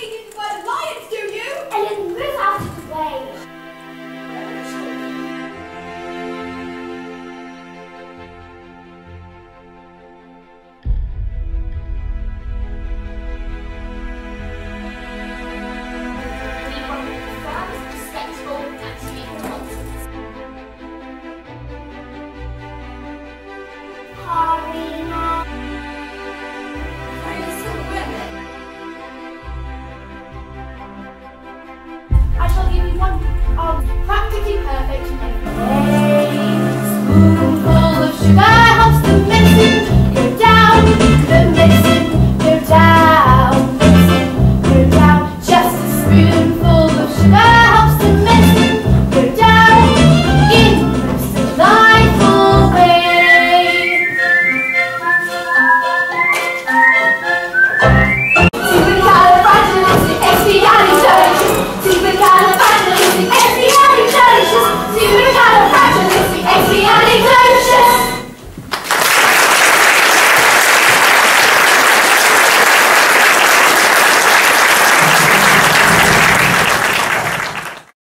being eaten by the lions, do you? Ellen, move out of the way. I shall give you one of practically perfect and a spoonful of sugar.